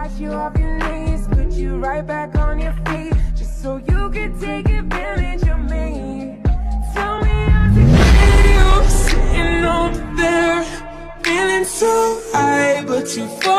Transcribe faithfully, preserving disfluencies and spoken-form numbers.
got you off your knees, put you right back on your feet, just so you can take advantage of me. Tell me how's it feel, sitting over there, feeling so high, but you fall